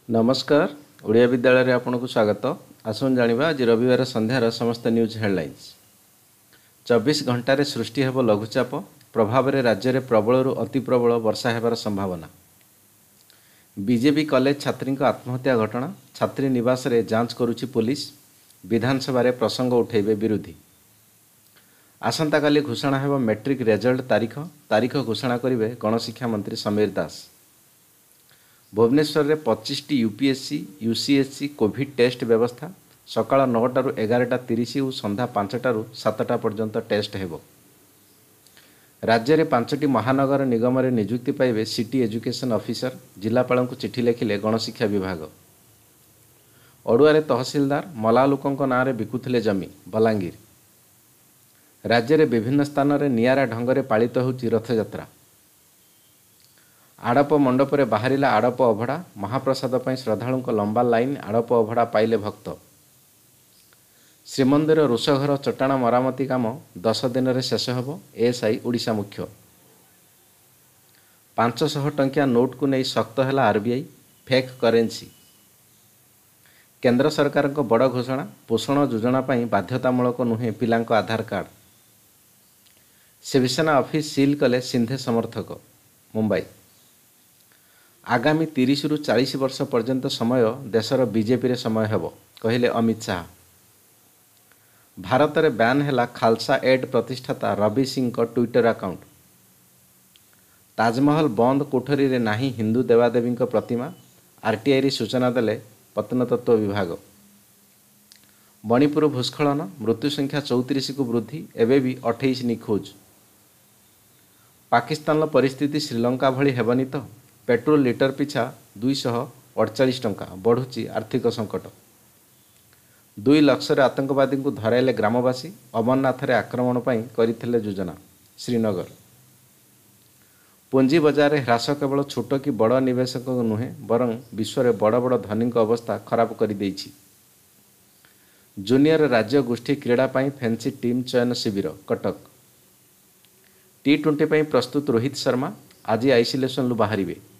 नमस्कार। ओडिया विद्यालय रे आपनको स्वागत। आसन जानिबा आज रविवार संध्यार समस्त न्यूज हेडलाइंस। 24 घंटे सृष्टि हेब लघुचाप प्रभाव में राज्य में प्रबल अति प्रबल वर्षा हेबार संभावना। बीजेपी कॉलेज छात्री आत्महत्या घटना छात्री निवास रे जांच करुछि पुलिस। विधानसभा रे प्रसंग उठेबे विरोधी। आसंता काली घोषणा हेब मैट्रिक रिजल्ट तारीख घोषणा करिवे गणशिक्षा मंत्री समीर दास। भुवनेश्वर में 25टी यूपीएससी यूसीएससी कोविड टेस्ट व्यवस्था सकाळ 9टारू 11:30 और संध्या 5टारू 7टा पर्यंत टेस्ट हेब। राज्य में 5टी महानगर निगम में नियुक्ति पाइबे सिटी एजुकेशन ऑफिसर। जिलापाल को चिठी लिखिले गणशिक्षा विभाग। अड़ुआरे तहसीलदार मला लोकों नाँ में बिकुथिले जमी बलांगीर। राज्य में विभिन्न स्थान में निआरा ढंग से पालित होउछि रथयात्रा। आड़प मंडप रे बाहरिला आड़प अभड़ा महाप्रसाद पर श्रद्धालुं लंबा लाइन। आड़प अभड़ा पाइले भक्त। श्रीमंदिर रोषघर चट्टाण मरामती काम 10 दिन में शेष होब। एएसआई ओडिशा मुख्य। 500 टंकिया नोट को नहीं शक्त है आरबीआई फेक करेन्सी। केंद्र सरकार को बड़ घोषणा पोषण योजना बाध्यतामूलक नुहे पिलांक Aadhaar card. Shiv Sena office seal कले सिंधे समर्थक। मुंबई आगामी 30 रु 40 वर्ष पर्यंत समय देशर बीजेपी रे समय हेब कहिले अमित शाह। भारत में बैन है खालसा एड प्रतिष्ठाता रवि सिंह को ट्विटर अकाउंट। ताजमहल बंद कोठरी रे नाही हिंदू देवादेवी प्रतिमा। आरटीआई री सूचना देले प्रत्नतत्व विभाग। मणिपुर भूस्खलन मृत्यु संख्या 34 को वृद्धि एवं भी 28 निखोज। पाकिस्तान परिस्थिति श्रीलंका भली हेबनी तो पेट्रोल लिटर पिछा 248 टंका बढ़ुची आर्थिक संकट। 2 लक्षर आतंकवादी को धराइले ग्रामवासी। अमरनाथ रे आक्रमण पई करिथिले योजना। श्रीनगर पुंजी बाजार रे ह्रास केवल छोट कि बड़ निवेशक नुहे बरं विश्व में बड़ बड़ धनी अवस्था खराब कर देइछि। जूनियर राज्य गोष्ठी क्रीड़ा पई फैंसी टीम चयन शिविर कटक। T20 पई प्रस्तुत रोहित शर्मा आज आइसोलेशन बाहरिबे।